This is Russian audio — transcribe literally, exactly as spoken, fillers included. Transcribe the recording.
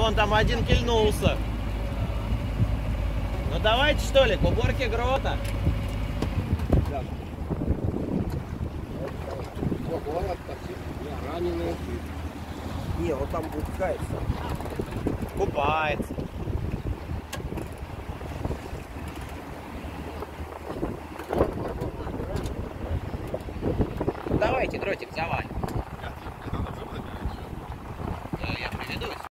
вон там один кильнулся. Ну давайте что ли, к уборке грота. Раненые. Не, он там будет каяться. Купается. Давайте дротик завалим.